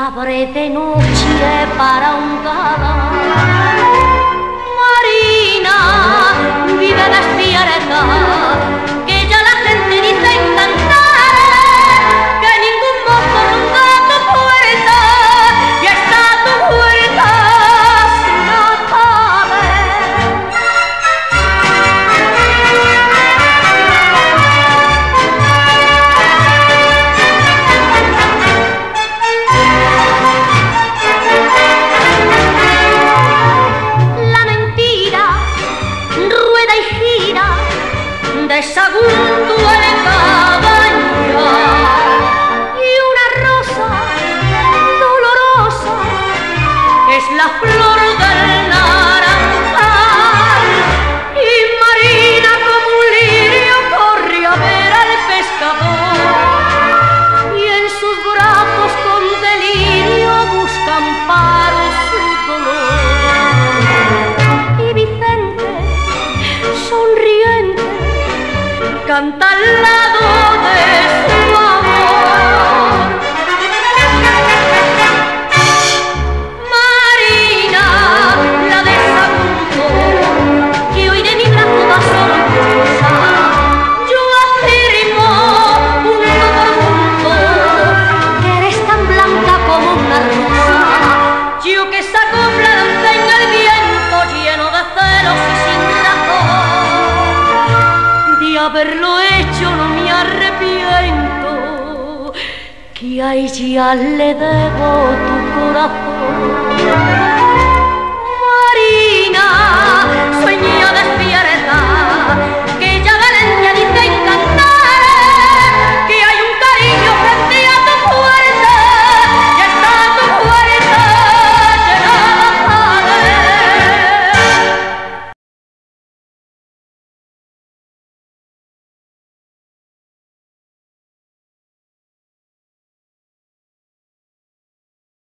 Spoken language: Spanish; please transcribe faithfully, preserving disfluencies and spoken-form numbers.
sabré de noche para un galán. Marina, vive despierta, que ya la gente dice encantar, que ningún mozo ronda tu puerta, y está tu puerta sin de Sagunto en cabaña, y una rosa dolorosa es la flor del naranjal, y Marina como un lirio corre a ver al pescador, y en sus brazos con delirio busca amparo su dolor. Y Vicente, sonriente, canta al lado de su amor. Marina, la de Sagunto, que hoy de mi brazo va sorpresa, yo afirmo punto por punto que eres tan blanca como una rosa. Yo que saco blanca en el viento, lleno de celos y sin razón, de haberlo hecho no me arrepiento, que a ella le debo tu corazón. Marina, sueña despierta.